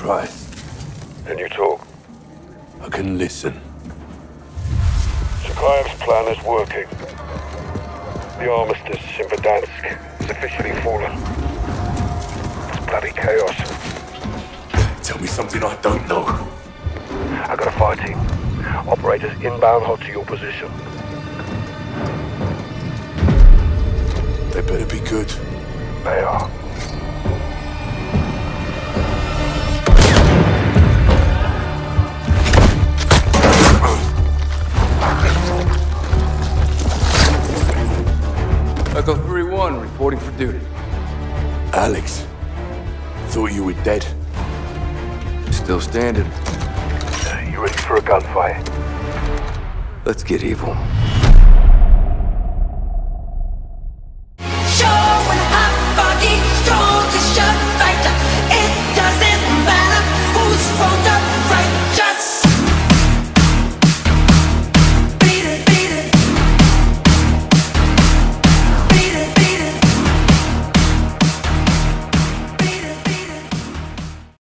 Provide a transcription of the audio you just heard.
Christ. Can you talk? I can listen. Sukhaev's plan is working. The armistice in Verdansk has officially fallen. It's bloody chaos. Tell me something I don't know. I got a fire team. Operators inbound hot to your position. They better be good. They are. Echo 3-1, reporting for duty. Alex, thought you were dead. Still standing. You ready for a gunfight? Let's get evil.